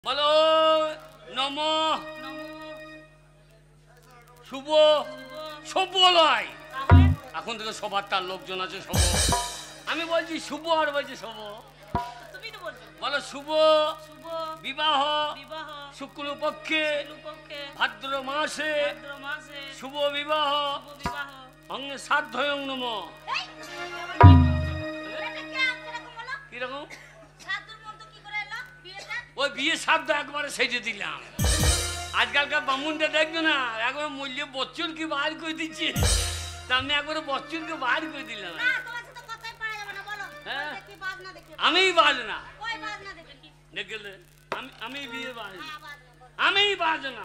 বলো নমো শুভ শুভ লয় এখন থেকে সবার তার লোকজন আছে শুভ আমি বলছি শুভ আর বলছি শুভ বলো শুভ বিবাহ শুক্লপক্ষে ভাদ্র মাসে শুভ বিবাহ অঙ্গে সাধ্যয়ং নম কিরকম ওই বিয়ে সাধ্য একবারে সেজে দিলাম আজকালকার বামুনটা দেখবে না একবার মূল্য বচ্চন কি বার করে দিচ্ছে তা আমি একবারে বচ্চনকে বার করে দিলাম হ্যাঁ আমি বাজনা দেখলে আমি বিয়ে বাজনা আমি বাজনা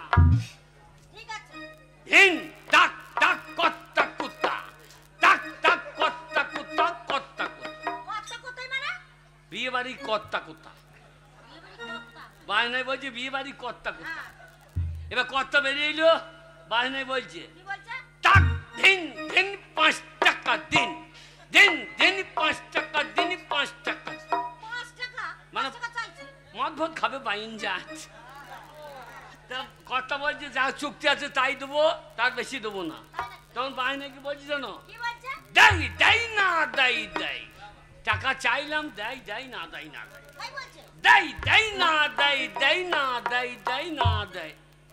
হিন টাক টাক কত্তা কুত্তা টাক টাক কত্তা কুত্তা কত্তা কুত্তা বিয়ে বাড়ি কত্তা কুত্তা বাজনায় বলছে বিয়ে বাড়ি কর্তা কুত্তা এবার কর্তা বেরিয়ে এলো বাজনায় বলছে টাক দিন দিন 5 টাকা দিন দিন দিন 5 টাকা দিন 5 টাকা মানে মদ ভদ খাবে বাইন যাচ্ছে তা কর্তা বলছে যা চুক্তি আছে তাই দেবো তার বেশি দেবো না তখন বাজনায় কি বলছে জানো দেয় দেয় না দেয় দেয় টাকা চাইলাম দেয় দেয় না দেয় না দেয় দেয় দেয় না দেয় দেয় না দেয় দেয় না দেয়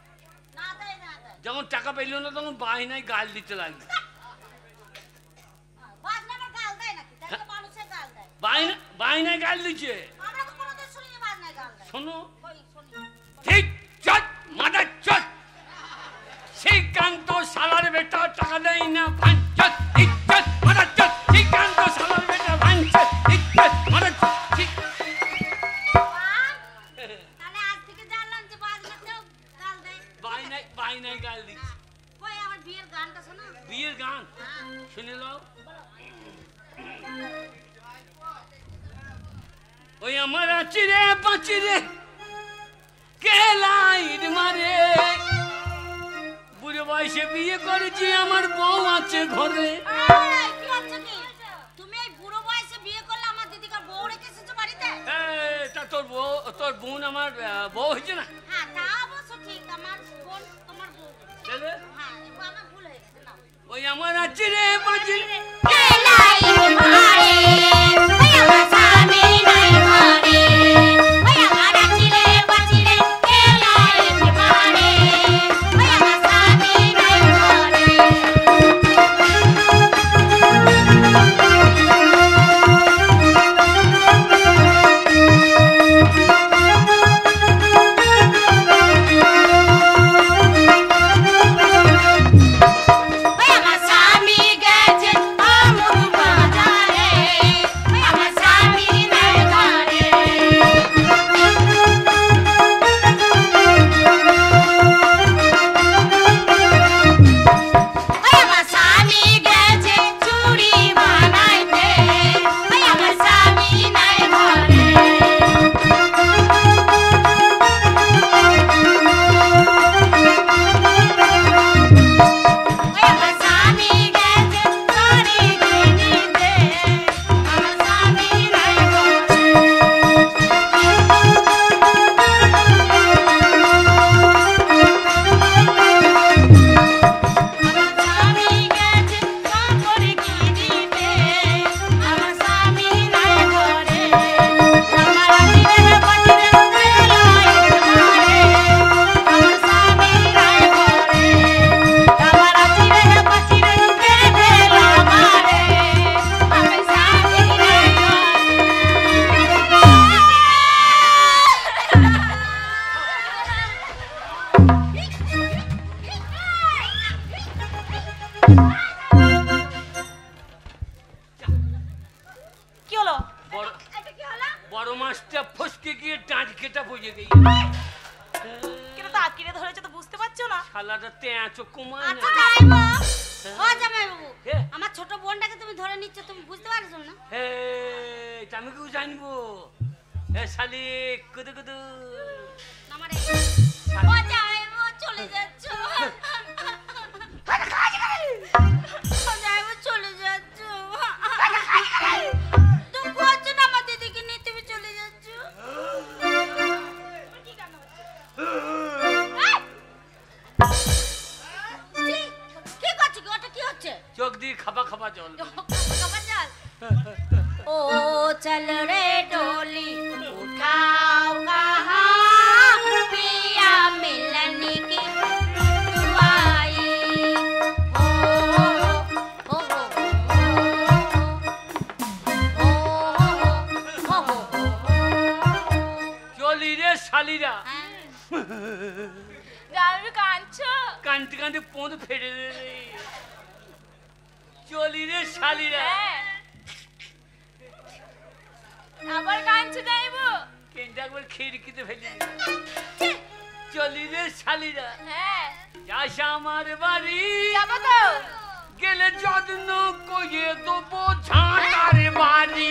যখন টাকা পেল না তখন বাহিনায় গাল দিতে লাগলো বাহিনায় গাল দিচ্ছে শোনো ঠিক চট মাদার চট শ্রীকান্ত সালার বেটা টাকা দেয় না ভাঞ্চত ইজ্জত মাদার চট শ্রীকান্ত সালার বেটা ভাঞ্চত ইজ্জত মাদার চট বাহিনায় গাল দিচ্ছে বিয়ের গান শুনে নাও ওই আমার আচিরে পাচিরে কে লাইট মারে বুড়ো বয়সে বিয়ে করেছি আমার বউ আছে ঘরে তা তোর বোন আমার বউ হয়েছে না ওই আমার আছে রে বাজিরে আমার ছোট বোনটাকে তুমি ধরে নিচ্ছ তুমি বুঝতে পারছো না আমি কি জানবো শালিক কুদু কুদু চলে যাচ্ছ চলে যাচ্ছ তুমি আমার দিদিকে নিয়ে তুমি চলে যাচ্ছ দিয়ে খাবা খাবা জল ओ चल रे डोली उठाओ कहाँ पिया मिलने की दुआई हो চলি রে শালিরা দাদু কাঁদছো কানতে কানতে পোঁদ ফেটে দে রে চলি রে শালিরা আবার কাঁদছো যাইবো কেনটা একবার খিড়কিতে ফেলে চলি রে শালিরা হ্যাঁ যাস আমার বাড়ি যাবো তো গেলে যত্ন করে দেবো ঝাঁটার বাড়ি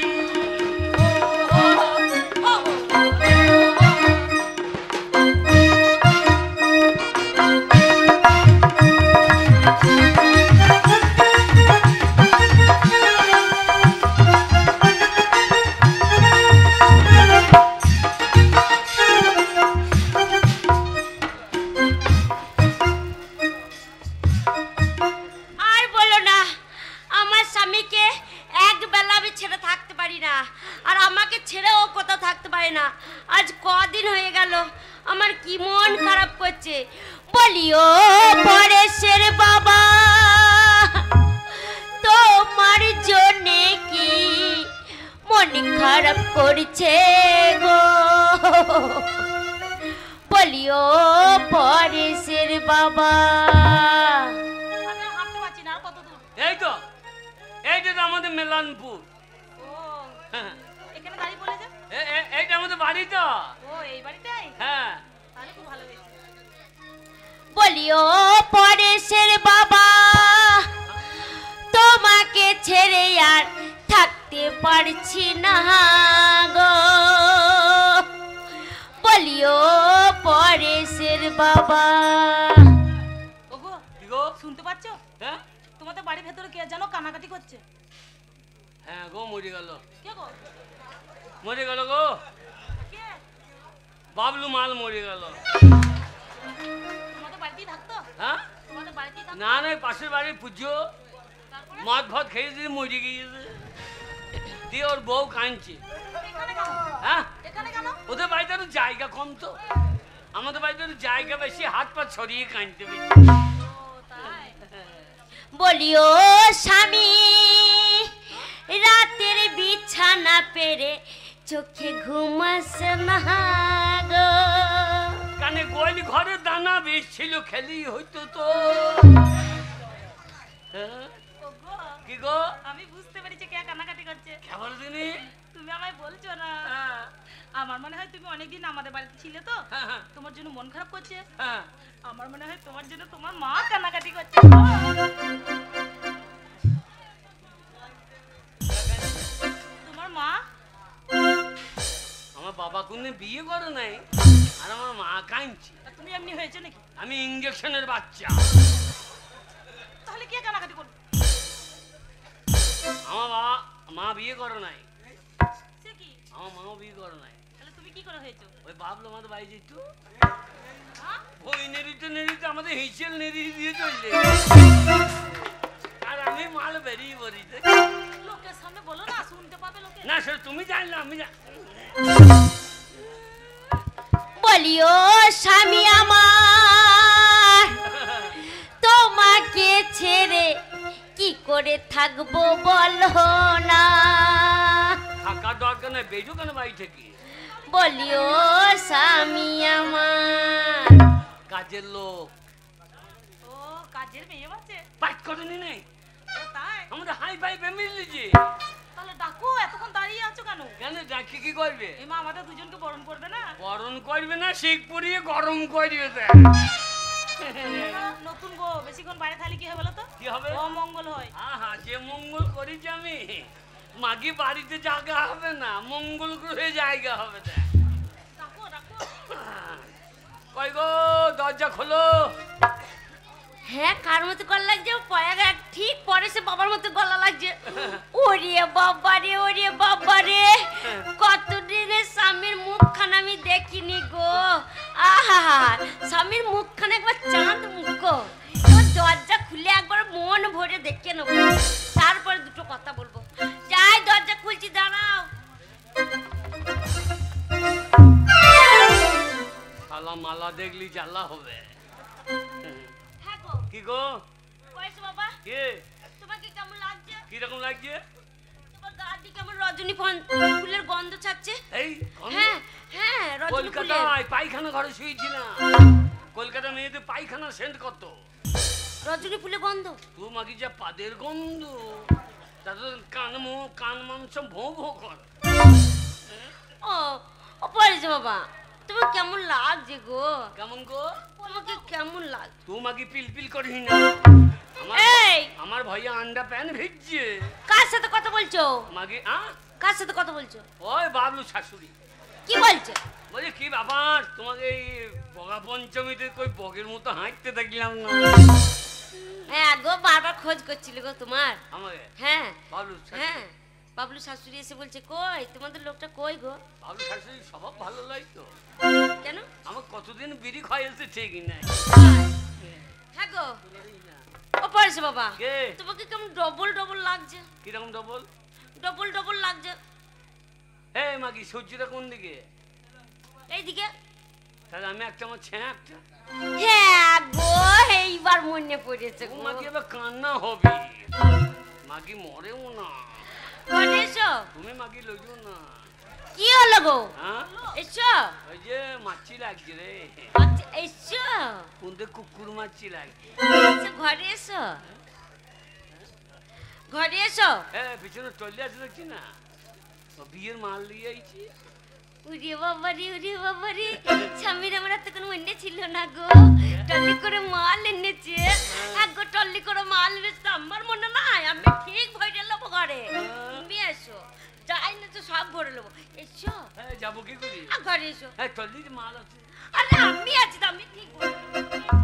বলিও পরেশের বাবা তোমার জন্যে কি মন খারাপ করছে গো বলিও পরেশের বাবা এই তো আমাদের মেলানপুর এইটা আমাদের বাড়ি তো হ্যাঁ বলিও পরেশের বাবা তোমাকে ছেড়ে আর থাকতে পারছি না গো বলিও পরেশের বাবা ওগো শুনতে পাচ্ছ হ্যাঁ তোমাদের বাড়ির ভেতরে কে জানো কানাকাটি করছে হ্যাঁ গো মরে গেল কে গো মরে গেল গো কে বাবলু মাল মরে গেল তোমাদের বাড়িতেই থাকতো হ্যাঁ তোমাদের বাড়িতেই থাকতো না না পাশের বাড়ির পুজো মদ ভাত খেয়ে দিয়ে মরে গিয়েছে দিয়ে ওর বউ কাঁদছে হ্যাঁ ওদের বাড়িতে আরো জায়গা কম তো আমাদের বাড়িতে আরো জায়গা বেশি হাত পা ছড়িয়ে কাঁদতে বেশি বলিও স্বামী রাতের বিছানা পেরে চোখে ঘুম আসে না গো কানে গোল ঘরে দানা বেশ ছিল খেলি হইতো তো কি গো আমি বুঝতে পেরেছি কে কানাকাটি করছে কেমন দিনি তুমি আমায় বলছো না আমার মনে হয় তুমি অনেকদিন আমাদের বাড়িতে ছিলে তো তোমার জন্য মন খারাপ করছে আমার মনে হয় তোমার জন্য তোমার মা কানাকাটি করছে তোমার মা আমার বাবা কোনদিন বিয়ে করে নাই আর আমার মা কাঁদছে তুমি এমনি হয়েছে নাকি আমি ইঞ্জেকশনের বাচ্চা তাহলে কে কানাকাটি করবে আমার বাবা মা বিয়ে করে নাই সে কি আমার মাও বিয়ে করে নাই তাহলে তুমি কি করে হয়েছো ওই বাবলো আমাদের বাড়ি যেত ওই নেড়িতে আমাদের হিঁচেল নেড়ি দিয়ে চলছে আর আমি মাল বেরিয়ে পড়ি লোকের সামনে বলো না শুনতে পাবে লোকে না সেটা তুমি জানলে আমি বলিও স্বামী আমার তোমাকে ছেড়ে কি করে থাকবো বলো না থাকার দরকার নেই বেজো কেন বাড়ি থেকে বলিও স্বামী আমার কাজের লোক ও কাজের মেয়ে আছে পাইট করেনি নেই তাই আমাদের হাই ফাই ফ্যামিলি যে তাহলে ডাকো এতক্ষণ দাঁড়িয়ে আছো কেন কেন ডাকি কি করবে এই মা আমাদের দুজনকে বরণ করবে না বরণ করবে না শিখ পুড়িয়ে গরম করবে নতুন গো বেশিক্ষণ বাইরে থাকলে কি হবে বলো তো কি হবে অমঙ্গল হয় আহা যে মঙ্গল করেছি আমি মাগি বাড়িতে জায়গা হবে না মঙ্গল গ্রহে জায়গা হবে না ডাকো ডাকো কই গো দরজা খোলো হ্যাঁ কার মতো গলা লাগছে পয়া ঠিক পরে সে বাবার মতো গলা লাগছে ওরে বাবা রে কতদিনের স্বামীর মুখখানা আমি দেখিনি গো আহা স্বামীর মুখখানা একবার চাঁদ মুখ গো দরজা খুলে একবার মন ভরে দেখে নেবো, তারপরে দুটো কথা বলবো। যাই, দরজা খুলছি, দাঁড়াও। শালা মালা দেখলি জ্বালা হবে। হ্যাঁ গো, কি গো? কয়েছে বাবা, কে? তোমাকে কেমন লাগছে? কিরকম লাগছে? তোমার গা দিয়ে কেমন রজনী ফুলের গন্ধ ছাড়ছে। এই হ্যাঁ হ্যাঁ, রজনী ফুলের। কলকাতায় পায়খানা ঘরে শুয়েছিলাম। কলকাতা মেয়েদের পায়খানা সেন্ট কত, রজনী ফুলের গন্ধ। তুই মাগি যা পাদের গন্ধ, তাদের কান মাংস ভো ভো কর। ও ও পড়েছে বাবা, তোমার কেমন লাগছে গো? কেমন গো? তোমাকে কেমন লাগ? তুই মাগি পিলপিল করিস না। এই, আমার ভাইয়া আন্ডা প্যান ভিজছে। কার সাথে কথা বলছো? মাগি কার সাথে কথা বলছো? ওই বাবলু শাশুড়ি। কি বলছো? বলি কি ব্যাপার, তোমাকে এই বগা পঞ্চমীতে কই বগের মতো হাঁটতে দেখলাম না। হ্যাঁ গো, বারবার খোঁজ করছিল গো তোমার। আমাকে? হ্যাঁ বাবলু হ্যাঁ, বাবলু শাশুড়ি এসে বলছে কই তোমাদের লোকটা কই গো? বাবলু শাশুড়ি স্বভাব ভালো লাগতো। কেন? আমার কতদিন বিড়ি খাইয়েছে ঠিকই নাই। হ্যাঁ গো, ও পড়েছে বাবা, কে? তোমাকে কেমন ডবল ডবল লাগছে। কিরকম ডবল? ডবল ডবল লাগছে। এই মাগি সূর্যটা কোন দিকে? এইদিকে। তাহলে আমি একটা, আমার ছেঁ একটা। হ্যাঁ গো, এইবার মনে পড়েছে গো। মাগি এবার কান্না হবে, মাগি মরেও না। ঘরে এসো। তুমি মাগি লইও না। কি হলো গো? হ্যাঁ এসো। ওই যে মাছি লাগছে রে। আচ্ছা, এসো। কোনতে কুকুর মাছি লাগছে। এসো, ঘরে এসো। ঘরে এসো। পিছনে টলি আছে দেখছি না, ও বিয়ের মাল দিয়ে আইছি। উড়িয়ে বাবারি, উড়িয়ে বাবারি, স্বামীর আমার তো কোনো মনে ছিল না গো, টলি করে মাল এনেছে। এক গো টলি করে মাল এনেছে, আমার মনে নাই, আমি ঠিক ভরে নেবো ঘরে। তুমি এসো, যাই না তো সব ভরে নেবো। এসো। যাবো কি করি? ঘরে এসো। টলির মাল আছে। আরে আমি আছি তো, আমি ঠিক ভরে নেবো।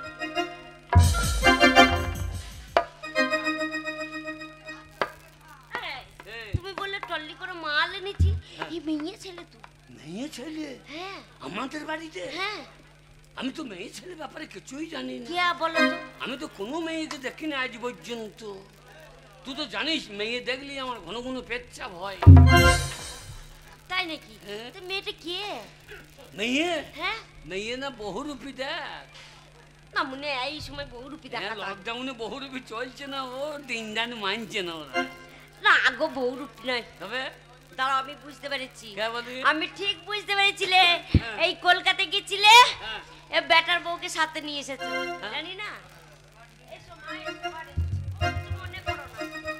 তুমি বললে টলি করে মাল এনেছি, এই মেয়ে ছেলে তো। মেয়ে ছেলে? হ্যাঁ আমাদের বাড়িতে? হ্যাঁ। আমি তো মেয়ে ছেলে ব্যাপারে কিছুই জানি না। কে বলো তো? আমি তো কোনো মেয়েকে দেখিনি আজ পর্যন্ত। তুই তো জানিস মেয়ে দেখলি আমার ঘন ঘন পেচ্ছাপ হয়। তাই নাকি? তো মেয়েটা কে? মেয়ে? হ্যাঁ, মেয়ে না বহুরূপী দেখ। না মনে এই সময় বহুরূপী দেখা। লকডাউনে বহুরূপী চলছে না, ও দিনদান মানছে না ওরা। না গো, বহুরূপী নয়। তবে দাঁড়াও, আমি বুঝতে পেরেছি। কে বলি? আমি ঠিক বুঝতে পেরেছিলে। এই কলকাতায় গেছিলে, এ বেটার বউকে সাথে নিয়ে এসেছো, জানি না। এসো মা, এসো ঘরে। কিছু মনে করো না।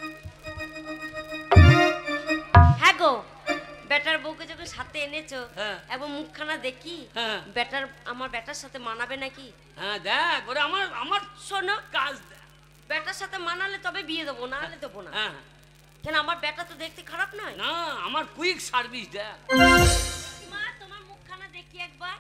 হ্যাঁ গো, বেটার বউকে যখন সাথে এনেছো, এবং মুখখানা দেখি, বেটার আমার বেটার সাথে মানাবে নাকি? হ্যাঁ দেখ, ওরে আমার শোনো, কাজ বেটার সাথে মানালে তবে বিয়ে দেবো, না হলে দেবো না। হ্যাঁ কেন, আমার বেটা তো দেখতে খারাপ নয়। না, আমার কুইক সার্ভিস দেখ। মা, তোমার মুখখানা দেখি একবার।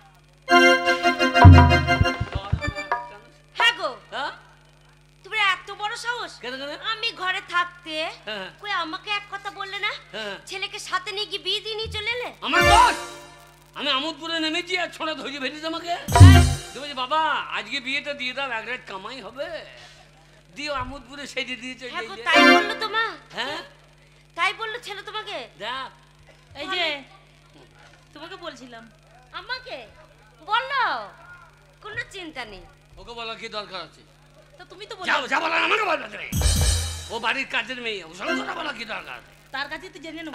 হ্যাঁ গো, তুমি এত বড় সাহস? আমি ঘরে থাকতে কই আমাকে এক কথা বললে না? ছেলেকে সাথে নিয়ে কি বিয়ে দিয়ে নিয়ে চলে এলে? আমার দোষ, আমি আমোদপুরে নেমেছি আর ছোড়া ধরে ফেলেছি আমাকে। তুমি বাবা আজকে বিয়েটা দিয়ে দাও, এক রাত কামাই হবে। দিও, আমোদপুরে সেজে দিয়েছে। হ্যাঁ গো, তাই বললো তোমা? হ্যাঁ তাই বললো ছেলে তোমাকে? দেখ, এই যে তোমাকে বলছিলাম। আমাকে বললো, কোনো চিন্তা নেই। ওকে বলা কি দরকার আছে? তো তুমি তো যাও বলছো যা বলা আমাকে বলবে তুমি। ও বাড়ির কাজের মেয়ে, ও সঙ্গে কথা বলা কি দরকার? তার কাছে তো জেনে নেব।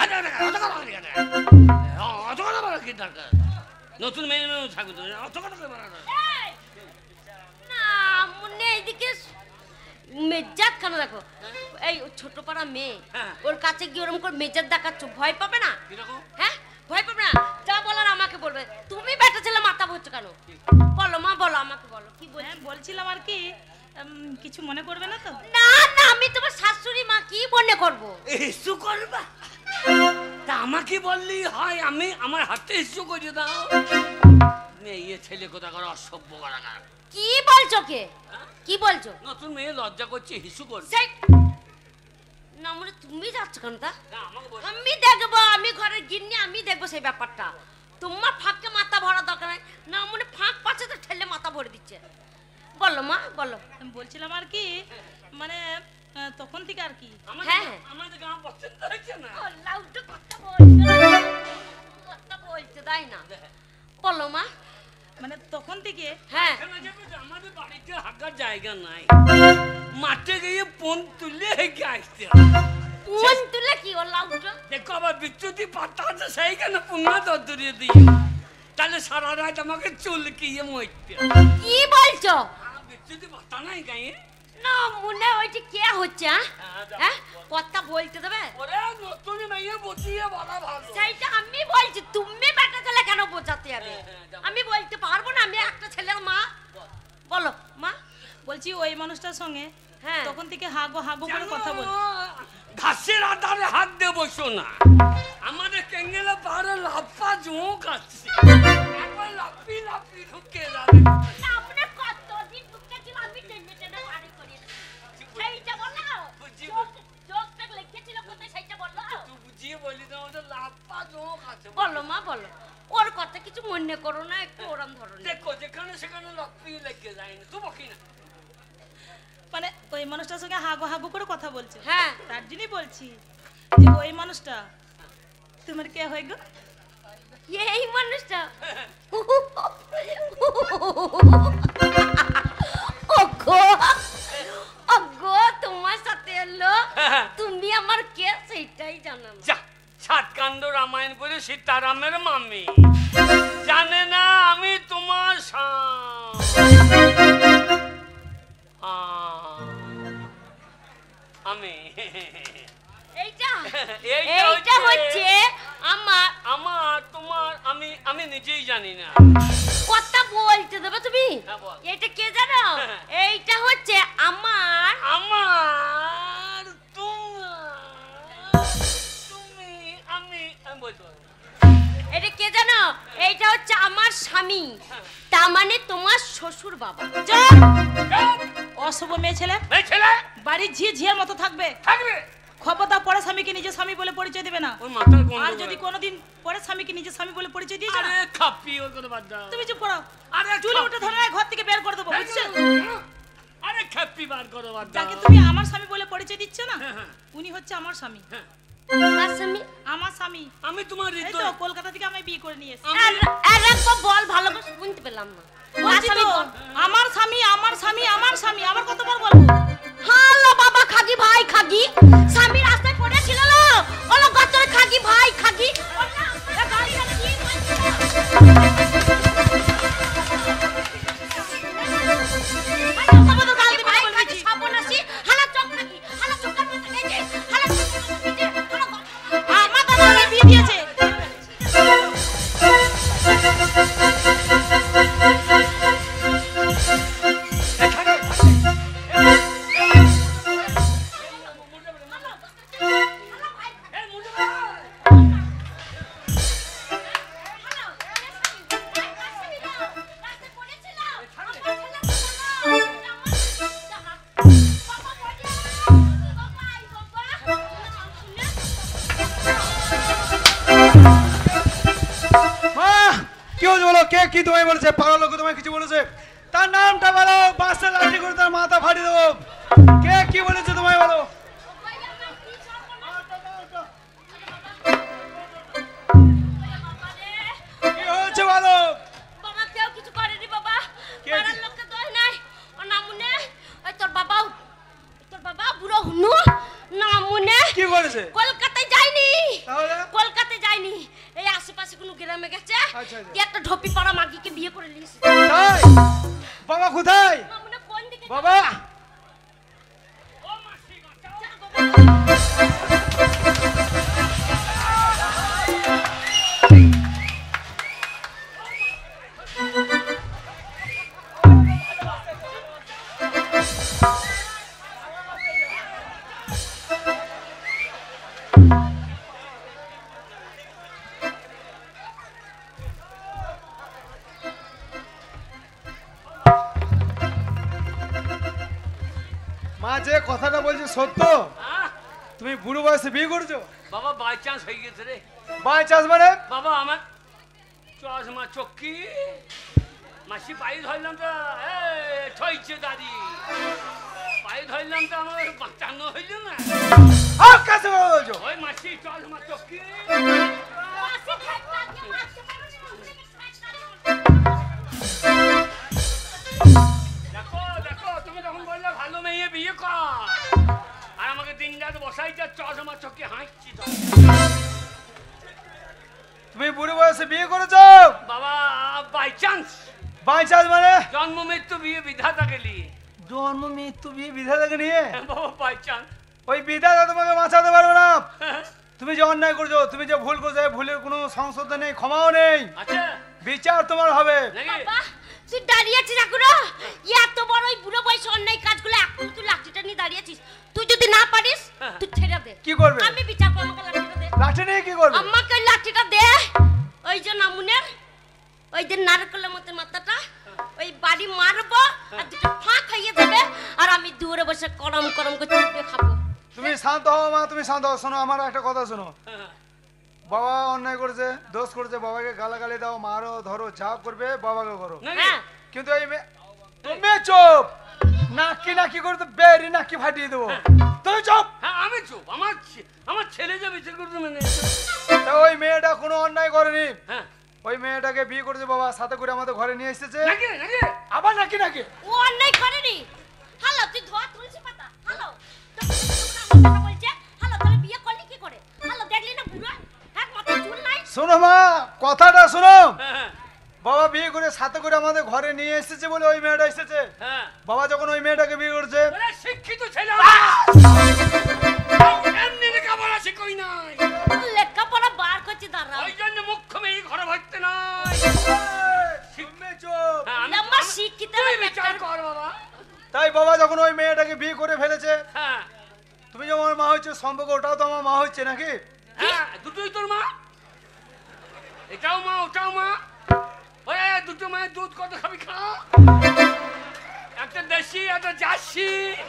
অত কথা বলা কি দরকার? নতুন মেয়ে থাকবে তুমি, অত কথা বলা না। না মনে এইদিকে মেজাজ খানা দেখো। এই ছোট পাড়া মেয়ে, ওর কাছে গিয়ে ওরকম করে মেজাজ দেখাচ্ছ, ভয় পাবে না? হ্যাঁ, ভয় পাবে না? যা বলার আমাকে বলবে। তুমি বেটা ছেলে মাথা ভরছো কেন? বলো মা, বলো, আমাকে বলো কি বলছিলাম আর কি, কিছু মনে করবে না তো? না না, আমি তোমার শাশুড়ি মা, কি মনে করবো? ইস্যু করবা? তা আমাকে বললি হয়, আমি আমার হাতে ইস্যু করে দাও। মেয়ে ছেলে কোথা করে অসভ্য করাকার। কি বলছো? কে কি বলছো? নতুন মেয়ে লজ্জা করছে, হিসু করছে না। মনে তুমি যাচ্ছ কেন? তা আমাকে বল। আমি দেখবো, আমি ঘরের গিন্নি, আমি দেখবো সেই ব্যাপারটা। তোমার ফাঁককে মাথা ভরা দরকার নাই। না মনে ফাঁক পাচ্ছে তো ঠেলে মাথা ভরে দিচ্ছে। বলো মা বলো। আমি বলছিলাম আর কি মানে তখন থেকে আর কি হ্যাঁ আমাদের গ্রাম পছন্দ হয়েছে না। লাউটা কথা বলছে তাই না? বলো মা। মানে তখন থেকে হ্যাঁ আমাদের বাড়িতে হাঁটার জায়গা নাই, মাঠে গিয়ে পন তুলে হেঁকে আসতে কোন তুলে কি ও লাউটা? দেখো আবার বিচ্যুতি পাতা আছে সেইখানে পুনঃ দরিয়ে দিই, তাহলে সারা রাত আমাকে চুলকিয়ে মরতে। কি বলছো? বিচ্যুতি পাতা নাই গায়ে না মনে হচ্ছে কে হচ্ছে? হ্যাঁ কথা বলতে দেবে? ওরে নতুন মেয়ে বুঝিয়ে বলা ভালো। সেইটা আমি বলছি, তুমি বেটা ছেলে কেন বোঝাতে হবে? আমি বলতে পারবো না, আমি একটা ছেলের মা। বলো মা। বলছি ওই মানুষটার সঙ্গে হ্যাঁ তখন থেকে হাগো হাগো করে কথা বল। ঘাসের আধারে হাত দিয়ে বসো না, আমাদের কেঙ্গেলে পাহাড়ে লাফা ঝোঁক আছে, একবার লাফি লাফি ঢুকে যাবে। আপনি কতদিন ঢুকেছিল আমি টেনে টেনে বাড়ি করি, সেইটা বলো। চোখটা লেগেছিল কোথায় সেইটা বলো। তুই বুঝিয়ে বলি তো আমাদের লাফা ঝোঁক আছে। বলো মা বলো, ওর কথা কিছু মনে করো না, একটু ওরম ধরনের। দেখো যেখানে সেখানে লাফি লেগে যায় না, তুই বকি না। মানে ওই মানুষটার সঙ্গে হাগো হাগো করে কথা বলছে। হ্যাঁ তার জন্যই বলছি যে ওই মানুষটা তোমার কে হয় গো? এই মানুষটা ওগো ওগো তোমার সাথে এলো, তুমি আমার কে সেইটাই জানো না। যা সাতকাণ্ড রামায়ণ পড়ে সীতারামের মামি জানে না আমি তোমার আমি এইটা হচ্ছে আমার আমার তোমার আমি আমি নিজেই জানি না। কথা বলতে দেবে তুমি? হ্যাঁ, বল। এটা কে জানো? এইটা হচ্ছে আমার আমার তোমার তুমি আমি আমি বলতে পারবো। এটা কে জানো? এইটা হচ্ছে আমার স্বামী, তার মানে তোমার শ্বশুর বাবা। অশুভ মেয়ে ছেলে, এই ছেলে বাড়ির ঝিয়ে ঝিয়ের মতো থাকবে। থাকবে খবরদার পরে স্বামীকে নিজের স্বামী বলে পরিচয় দেবে না। ওর মাথার গন্ডগোল। আর যদি কোনোদিন পরে স্বামীকে নিজের স্বামী বলে পরিচয় দিয়েছ না, আরে খাপি ওর কথা বাদ দাও। তুমি চুপ করো। আরে চুলে উঠে ধরে না ঘর থেকে বের করে দেবো, বুঝছো? আরে খাপি বার করো বাদ দাও। যাকে তুমি আমার স্বামী বলে পরিচয় দিচ্ছ না, উনি হচ্ছে আমার স্বামী। তোমার স্বামী? আমার স্বামী। আমি তোমার এই তো হৃদয় কলকাতা থেকে আমি বিয়ে করে নিয়ে এসেছি। আর একবার বল, ভালো করে শুনতে পেলাম না। বলছি তো, আমার স্বামী আমার স্বামী আমার স্বামী, আবার কতবার বলবো? হ্যালো বাবা খাগি ভাই খাগি, স্বামী রাস্তায় পড়েছিল না, ওলো গতরে খাগি ভাই খাগি, ওলা এ গাড়ি গাড়ি দিয়ে বলছিল। আমাদের গাড়ি ভাই খাগি সাবনাসি, হালা চক নাকি, হালা চক্কর মত গেছে, হালা আমার দাদা আমায় বিয়ে দিয়েছে। কি তোমায় বলেছে? পাগল লোক তোমায় কিছু বলেছে? তার নামটা বলো, বাসে লাঠি করে তার মাথা ফাটিয়ে দেবো। কে কি বলেছে তোমায় বলো? কি হয়েছে বলো? বাবা কেউ কিছু করেনি বাবা, পাড়ার লোককে দোষ নাই। ও নামুনে ওই তোর বাবা বুড়ো হুনু নামুনে কি করেছে? কলকাতায় যায়নি, তাহলে কলকাতায় যায়নি, এই আশেপাশে কোনো গ্রামে গেছে, আচ্ছা, আচ্ছা। একটা ঢপি পাড়া মাগিকে বিয়ে করে নিয়েছে। তাই? বাবা কোথায়? নামুনে কোন দিকে বাবা মা যে কথাটা বলছে সত্য? তুমি বুড়ো বয়সে বিয়ে করছো? বাবা বাই চান্স হয়ে গেছে রে। বাই চান্স মানে? বাবা আমার চশমা চক্কি মাসি পায়ে ধরলাম তো ছয়ছে দাদি পায়ে ধরলাম তো আমার বাঁচানো হইল না আর কাছে বলছো ওই মাসি চল আমার চক্কি মাসি থাকবে আজকে মাসি দেখো দেখো তুমি তখন বললে ভালো মেয়ে বিয়ে কর আর আমাকে দিন রাত বসাই যা চল আমার চক্কি হাঁটছি তুমি বুড়ো বয়সে বিয়ে করেছো বাবা বাই চান্স মানে জন্ম মৃত্যু বিয়ে বিধাতা গেলি জন্ম মৃত্যু বিয়ে বিধাতাকে নিয়ে বাবা বাই চান্স ওই বিধাতা তোমাকে বাঁচাতে পারবে না তুমি যে অন্যায় করছো তুমি যে ভুল করছো ভুলের কোনো সংশোধন নেই ক্ষমাও নেই আচ্ছা বিচার তোমার হবে নাকি বাবা তুই দাঁড়িয়ে আছিস এখনো এত বড় ওই বুড়ো বয়সে অন্যায় কাজগুলো এখন তুই লাঠিটা নিয়ে দাঁড়িয়ে আছিস তুই যদি না পারিস তুই ছেড়ে দে কি করবে আমি বিচার করবো আমাকে লাঠিটা দে লাঠি নিয়ে কি করবে আমাকে ওই লাঠিটা দে ওই যে নামুনের ওই যে নারকেলের মতো মাথাটা ওই বাড়ি মারবো আর দুটো ফাঁক খাইয়ে দেবে আর আমি দূরে বসে করম করম করে চিপে খাবো তুমি শান্ত হও মা তুমি শান্ত হও শোনো আমার একটা কথা শোনো বাবা অন্যায় করেছে দোষ করেছে বাবাকে গালাগালি দাও মারো ধরো যা করবে বাবাকে করো নাকি হ্যাঁ কিন্তু এই তুমি চুপ নাকি নাকি করে তো বেরি নাকি ফাটিয়ে দেবো তুমি চুপ হ্যাঁ আমি চুপ আমার ছেলে যে বিচার করতে মানে তা ওই মেয়েটা কোনো অন্যায় করেনি হ্যাঁ ওই মেয়েটাকে বিয়ে করেছে বাবা সাথে করে আমাদের ঘরে নিয়ে এসেছে নাকি নাকি আবার নাকি নাকি ও অন্যায় করেনি হ্যালো তুই ধোয়া তুলসী পাতা হ্যালো বলছে হ্যালো তাহলে বিয়ে করলি কি করে হ্যালো দেখলি না বুড়ো হ্যাঁ মাথায় চুল নাই শোনো মা কথাটা শোনো হ্যাঁ বাবা বিয়ে করে সাথে করে আমাদের ঘরে নিয়ে এসেছে বলে ওই মেয়েটা এসেছে হ্যাঁ বাবা যখন ওই মেয়েটাকে বিয়ে করেছে ওরে শিক্ষিত ছেলে এমনি লেখাপড়া শিখই নাই লেখাপড়া বার করছি দাঁড়া ওই জন্য মুখ্য মেয়ে ঘরে ভরতে নাই তুমি চুপ হ্যাঁ, লম্বা শিক্ষিত তুই বিচার কর বাবা তাই বাবা যখন ওই মেয়েটাকে বিয়ে করে ফেলেছে হ্যাঁ তুমি যেমন আমার মা হচ্ছে সম্পর্ক ওটাও তো আমার মা হচ্ছে নাকি হ্যাঁ দুটোই তোর মা এটাও মা ওটাও মা ওরে দুটো মায়ের দুধ কত খাবি খা একটা দেশি একটা জার্সি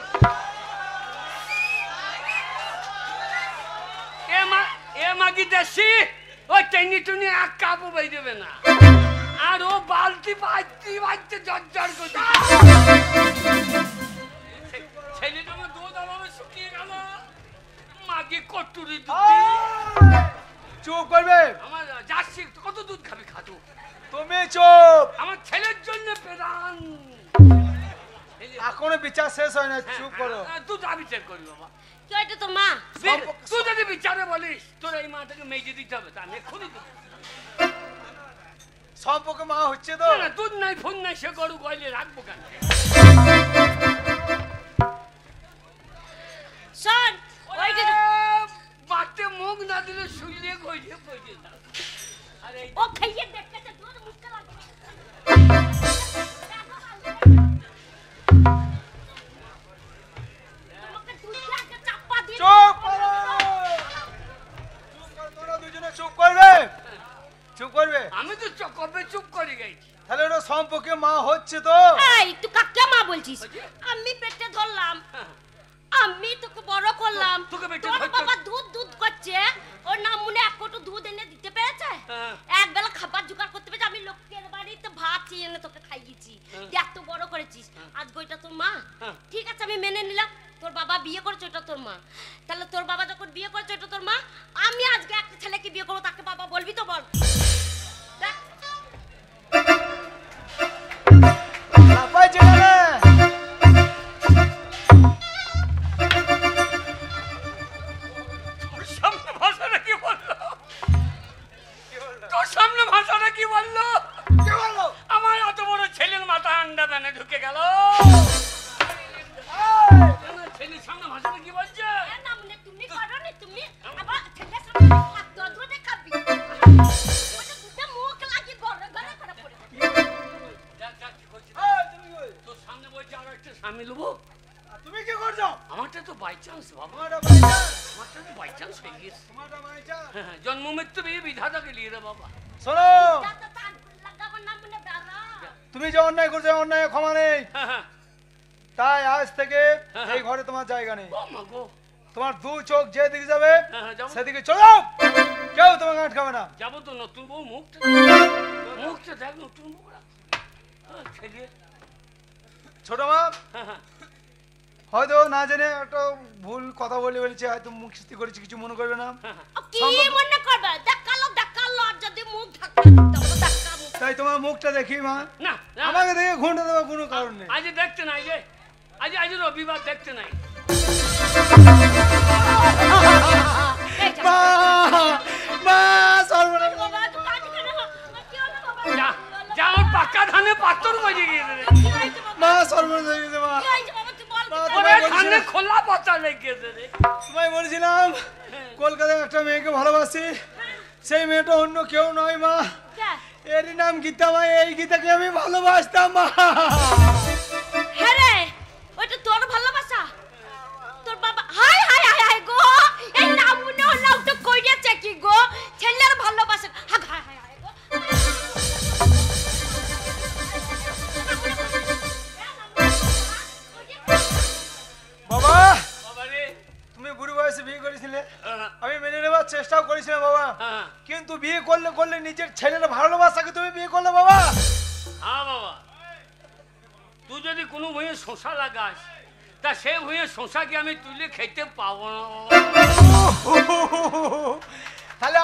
এ মাগি দেশি ওই টেনি টুনি এক কাপও বই দেবে না আর ও বালতি বাজতে জর্জর করছে ছেলেটা আমার দুধ আমার শুকিয়ে গেল মাগি কটুরি দুধ চুপ করবে আমার জার্সি কত দুধ খাবি খাতু তুমি চুপ আমার ছেলের জন্য পেরান এখনো বিচার শেষ হয় না চুপ করো তুই যা বিচার করবি বাবা কি হয়তো তো মা তুই যদি বিচারে বলিস তোর এই মাটাকে মেজে দিতে হবে তা আমি এক্ষুনি দেবো সম্পর্ক মা হচ্ছে তো না দুধ নাই ফোন নাই সে গরু গয়লে রাখবো কেন শোন ওই যে বাটে মুখ না দিলে শুইলে গইলে বইয়ে না আরে ও খাইয়ে দেখতে দুধ মুখে লাগবে তোমাকে দুধটাকে চাপা দিয়ে চুপ করো চুপ করো তোমরা দুজনে চুপ করবে চুপ করবে আমি তো কবে চুপ করে গেছি তাহলে ওটা সম্পর্কে মা হচ্ছে তো এই তুই কাকে মা বলছিস আমি পেটে ধরলাম আমি তোকে বড় করলাম তোকে পেটে তোর ধরতে- বাবা দুধ দুধ করছে ওর নাম মনে এক কোটো দুধ এনে দিতে পেরেছে হ্যাঁ। এক বেলা খাবার জোগাড় করতে পেরেছে আমি লোকের বাড়িতে ভাত চেয়ে এনে তোকে খাইয়েছি তুই এত বড় করেছিস আজকে ওইটা তোর মা হ্যাঁ। ঠিক আছে আমি মেনে নিলাম তোর বাবা বিয়ে করেছে ওটা তোর মা তাহলে তোর বাবা যখন বিয়ে করেছে ওটা তোর মা আমি আজকে একটা ছেলেকে বিয়ে করবো তাকে বাবা বলবি তো বল দেখ লাফাই যেখানে তোর সামনে ভাষাটা কি বললো তোর সামনে ভাষাটা কি বললো কি বললো আমার অত বড় ছেলের মাথা আন্ডা দানে ঢুকে গেল ছেলের সামনে ভাষাটা কি বলছে এ না মনে তুমি করনি তুমি আবার ছেলের সামনে হাত ধরে খাবি ওটা দুটো মুখ লাগি গড়ে গড়ে করে পড়ে দেখ, দেখ, কি করছিস? তুমি কই? তোর সামনে বলছে আরো একটা স্বামী লুবো তুমি কি করছো আমারটা তো বাই চান্স বাবা তোমারটা মাইচা আমারটা তো বাই চান্স হয়ে গেছে তোমারটা মাইচা হ্যাঁ, জন্ম মৃত্যু বিয়ে বিধাতাকে লিয়ে রে বাবা শোনো যাতে তার লাগাবার না মনে দাঁড়া তুমি যে অন্যায় করছো অন্যায় ক্ষমা নেই হ্যাঁ, হ্যাঁ। তাই আজ থেকে এই ঘরে তোমার জায়গা নেই ও মা গো তোমার দু চোখ যেদিকে যাবে হ্যাঁ, হ্যাঁ, যাবো। সেদিকে চলে যাও কেউ তোমাকে আটকাবে না যাবো তো নতুন বউ মুখটা দেখ নতুন বউ রাখ। ছেলে ছোট মা হ্যাঁ, হ্যাঁ। হয়তো না জেনে একটা ভুল কথা বলে বলেছে, হয়তো মুখ স্থির করেছি, কিছু মনে করবে না। কি মনে করবে? দেখালো আর যদি মুখ ঢাকা তাই তোমার মুখটা দেখি মা, না না, আমাকে দেখে ঘুমটা দেওয়ার কোনো কারণ নেই। আজ দেখতে নাই যে আজ রবিবার দেখতে নাই। মা মা সর্বনাশ। যা যা আমার পাক্কা ধানে পাথর বাজে গিয়েছে রে। মা সর্বনাশ হয়ে গেছে মা। মা, ওরে তোমায় ধানে বলেছিলাম- খোলা পাতা লেগেছে রে। তোমায় বলেছিলাম কলকাতায় একটা মেয়েকে ভালোবাসি, সেই মেয়েটা অন্য কেউ নয় মা, এর নাম গীতা মা। এই গীতাকে আমি ভালোবাসতাম মা। হ্যাঁ রে, ওইটা তোর ভালোবাসা? তোর বাবা হাই হাই হাই হাই গো, এই নামুনে নাও তো কইয়াছে কি গো, ছেলের ভালোবাসা হাই হাই হাই হাই গো। বাবা বাবা রে, তুমি বুড়ো বয়সে বিয়ে করেছিলে, হ্যাঁ, আমি মেনে নেবার চেষ্টাও করেছিলাম বাবা, হ্যাঁ। কিন্তু বিয়ে করলে নিজের ছেলের ভালোবাসাকে তুমি বিয়ে করলে বাবা। হ্যাঁ বাবা, তুই যদি কোনো ভুঁয়ে শশা লাগাস তা সেই ভুঁয়ে শশাকে আমি তুলে খেতে পাবো না। তাহলে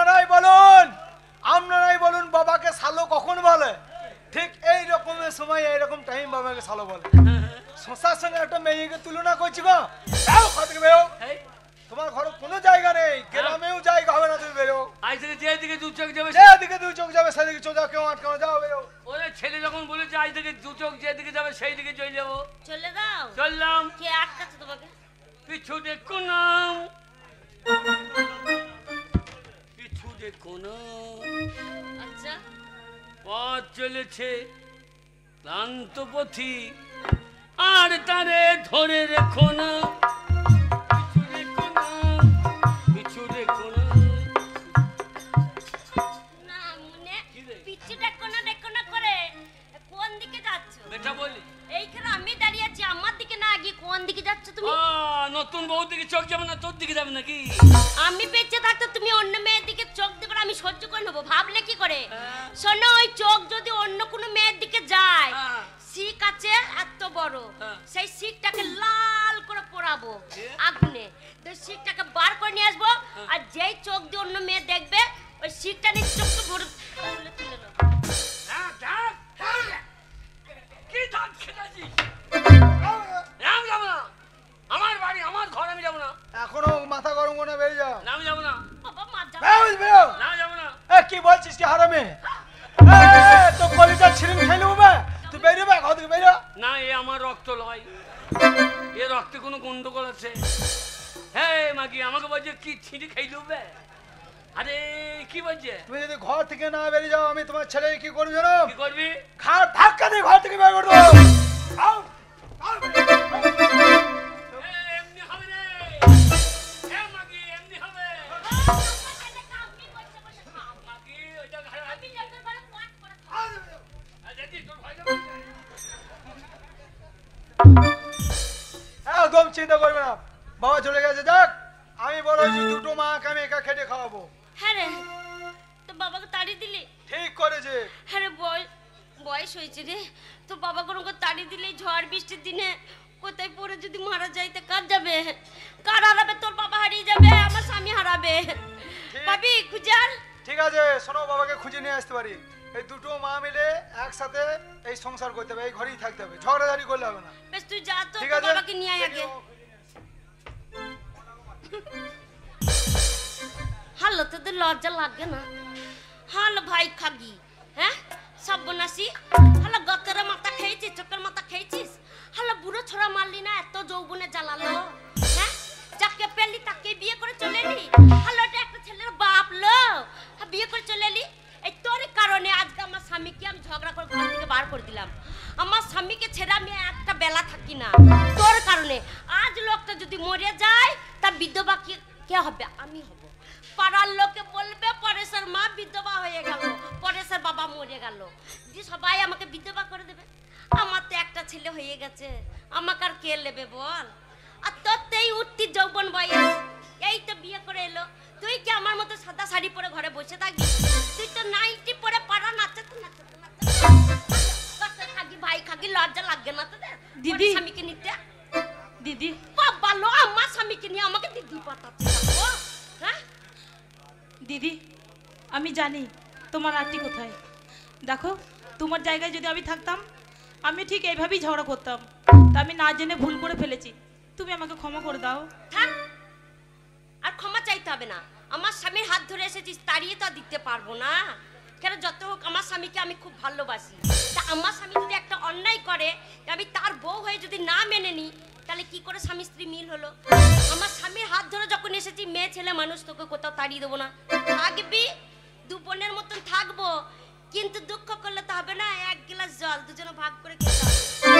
আপনারাই বলুন বাবাকে শালো কখন বলে? ঠিক এই রকমের সময় এইরকম টাইম বাবাকে শালো বলে। শশার সঙ্গে একটা মেয়েকে তুলনা করছি গো। যাও ঘর থেকে বেরো, এই, তোমার ঘরে কোনো জায়গা নেই, গ্রামেও জায়গা হবে না, তুমি বেরো। আজ থেকে যেদিকে দু চোখ যাবে যেদিকে দুই চোখ যাবে সেদিকে চোখ যাও, কেউ আটকানো, যাও বেরো। ওরে ছেলে যখন বলেছে আজ থেকে দু চোখ যেদিকে যাবে সেই দিকে চলে যাবো। চলে দাও। চললাম, কে আটকাচ্ছে তোমাকে? পিছু দেখো নাম, পিছু দেখো না, আচ্ছা, পথ চলেছে ক্লান্ত পথি, আর তারে ধরে রেখো না, পিছু দেখো না, পিছু দেখো না। না মনে কি রে? পিছু দেখো না করে কোন দিকে যাচ্ছ? বেটা বলি, এইখানে আমি দাঁড়িয়ে আছি, আমার দিকে না গিয়ে কোন দিকে যাচ্ছ তুমি? নতুন বউ দিকে চোখ যাবে না, তোর দিকে যাবে নাকি? আমি বেঁচে থাকতে তুমি অন্য মেয়ের দিকে চোখ দেবে, আমি সহ্য করে নেবো, ভাবলে কি করে? হ্যাঁ। শোনো, ওই চোখ যদি অন্য কোনো মেয়ের দিকে যায়, হ্যাঁ। শিক আছে এত বড়, হ্যাঁ। সেই শিকটাকে লাল করে পোড়াবো দিয়ে? আগুনে, তো শিকটাকে বার করে নিয়ে আসবো, আর যেই চোখ দিয়ে অন্য মেয়ে দেখবে ওই শিকটা নিয়ে চোখটা ভরে তুলে নেবো। হ্যাঁ, ধ্যান, ধ্যান। কি ধান খেলাছিস? আমি যাবো না, আমার বাড়ি আমার ঘর, আমি যাবো না, এখনো মাথা গরম করে বেরিয়ে যাও। না আমি যাবো না, বাবা মার যাবে। বেরো, বেরো। না যাবো না। কি বলছিস কি হারামে? তো কলিজা ছিরিং খাইলে হবে, তুই বেরোবে ঘর থেকে, বেরো। না, এ আমার রক্ত লয়, এ রক্তে কোনো গন্ডগোল আছে। হ্যাঁ মাগি আমাকে বলছে কি ছিঁড়ি খাইলু বে? আরে কি বলছে? তুমি যদি ঘর থেকে না বেরিয়ে যাও, আমি তোমার ছেলে কি করবো জানো? কি করবি? ঘাট ধাক্কা দিয়ে ঘর থেকে বের করে দেবো। আউ, আউ, এমনি হবে রে, এ মাগি এমনি হবে। মাগি ওইটা ঘরে আমি লোকের ঘরে পাট করে খাবো। দেখি তোর ভয় যাবে। একদম চিন্তা করবে না, বাবা চলে গেছে, যাক। আমি বলেছি দুটো মাকে আমি একা খেটে খাওয়াবো। হ্যাঁ রে, তো বাবাকে তাড়িয়ে দিলি? ঠিক করেছে। হ্যাঁ রে, বয়স হয়েছে রে, তো বাবা কোনো তাড়িয়ে দিলে এই ঝড় বৃষ্টির দিনে কোথায় পড়ে যদি মারা যায় তা কার যাবে? কার হারাবে? তোর বাবা হারিয়ে যাবে, আমার স্বামী হারাবে। ভাবি খুঁজার। ঠিক আছে, শোনো, বাবাকে খুঁজে নিয়ে আসতে পারি। এই দুটো মা মিলে একসাথে এই সংসার করতে হবে, এই ঘরেই থাকতে হবে, ঝগড়াঝাড়ি করলে হবে না। বেশ তুই যা তো, ঠিক তোর আছে, বাবাকে নিয়ে আয় আগে। হালো, তোদের লজ্জা লাগে না? হালো ভাই খাগি, হ্যাঁ সর্বনাশী, হালো গতরে মাথা খেয়েছিস, চোখের মাথা খেয়েছিস, হালো বুড়ো ছোড়া মারলি না, এত যৌবনে জ্বালালো, হ্যাঁ যাকে পেলি তাকে বিয়ে করে চলে এলি, হালো এটা একটা ছেলের বাপ লো, বিয়ে করে চলে এলি। এই তোর কারণে আজকে আমার স্বামীকে আমি ঝগড়া করে ঘর থেকে বার করে দিলাম। আমার স্বামীকে ছেড়ে আমি একটা বেলা থাকি না তোর কারণে। আজ লোকটা যদি মরে যায় তার বিধবা কে হবে? আমি হব। পাড়ার লোকে বলবে পরেশের মা বিধবা হয়ে গেল, পরেশের বাবা মরে গেল, যে সবাই আমাকে বিধবা করে দেবে। আমার তো একটা ছেলে হয়ে গেছে, আমাকে আর কে নেবে বল? আর তোর তো এই উঠতি যৌবন বয়স, এই তো বিয়ে করে এলো, তুই কি আমার মতো সাদা শাড়ি পরে ঘরে বসে থাকবি? তুই তো নাইটি পরে পাড়া নাচাতে নাচাতে নাচাতে থাকি ভাই খাকি লজ্জা লাগে না তোদের দিদি। স্বামীকে নিতে দিদি বাবা লো আমার স্বামীকে নিয়ে আমাকে দিদি পাঠাচ্ছে হ্যাঁ দিদি আমি জানি তোমার আন্টি কোথায়। দেখো তোমার জায়গায় যদি আমি থাকতাম আমি ঠিক এইভাবেই ঝগড়া করতাম। তা আমি না জেনে ভুল করে ফেলেছি, তুমি আমাকে ক্ষমা করে দাও। থাক আর ক্ষমা চাইতে হবে না। আমার স্বামীর হাত ধরে এসেছিস, তাড়িয়ে তো আর দিতে পারবো না। কেন যত হোক আমার স্বামীকে আমি খুব ভালোবাসি। তা আমার স্বামী যদি একটা অন্যায় করে, আমি তার বউ হয়ে যদি না মেনে নিই, তাহলে কি করে স্বামী স্ত্রী মিল হলো? আমার স্বামীর হাত ধরে যখন এসেছি, মেয়ে ছেলে মানুষ, তোকে কোথাও তাড়িয়ে দেবো না। থাকবি, দু বোনের মতন থাকবো, কিন্তু দুঃখ করলে তো হবে না। এক গ্লাস জল দুজনে ভাগ করে খেতে হবে।